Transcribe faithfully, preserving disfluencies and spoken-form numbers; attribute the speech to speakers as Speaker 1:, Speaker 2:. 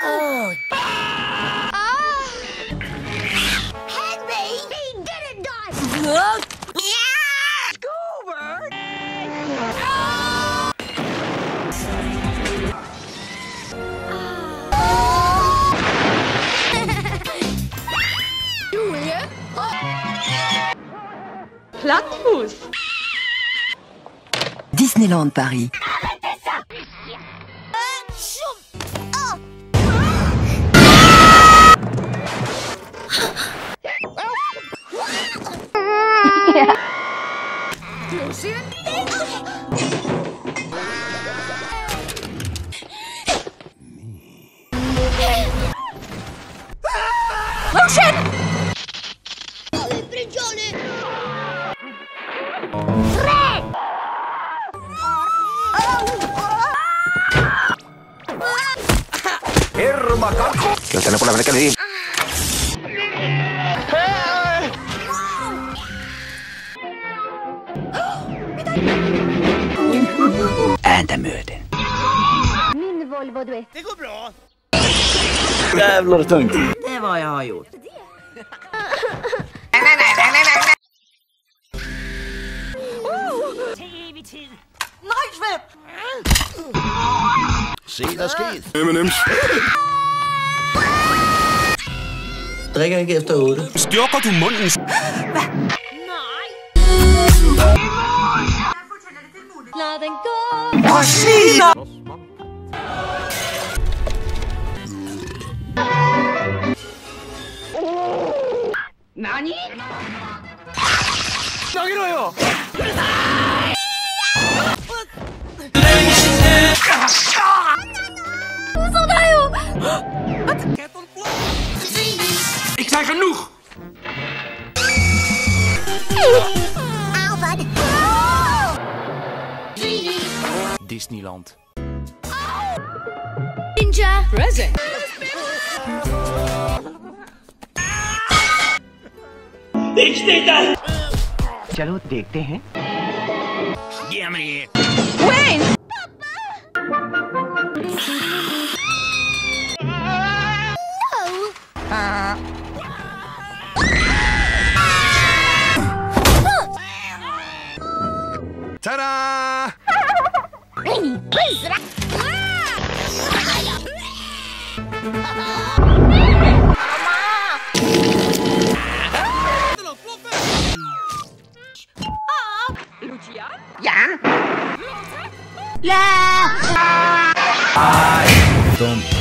Speaker 1: Oh.
Speaker 2: Ah! Henry! He didn't die!
Speaker 1: Look!
Speaker 2: Yeah! Scoobert! Julia?
Speaker 3: Plattfuß.
Speaker 4: Disneyland Paris.
Speaker 2: Lucien?
Speaker 1: Lucien!
Speaker 2: Il prigione! Tre!
Speaker 5: Los tenés por la breca de Ääntä myöten.
Speaker 2: Min Volvo duett.
Speaker 6: Det går bra.
Speaker 5: Jävlar tungt.
Speaker 1: Det är vad jag har gjort.
Speaker 6: Se der sket.
Speaker 5: M and M's.
Speaker 1: Drikker ikke efter otte.
Speaker 5: Styrker du munden?
Speaker 2: Lad den gå!
Speaker 5: Åh, sviner!
Speaker 3: Nani?
Speaker 5: Snakker du jo? Ik zei genoeg!
Speaker 2: Alfred!
Speaker 5: Disneyland.
Speaker 2: Ninja!
Speaker 3: Present.
Speaker 5: चलो देखते हैं।
Speaker 3: Wayne!
Speaker 5: Ta-da!
Speaker 3: Lucian?
Speaker 2: La!
Speaker 5: Tom.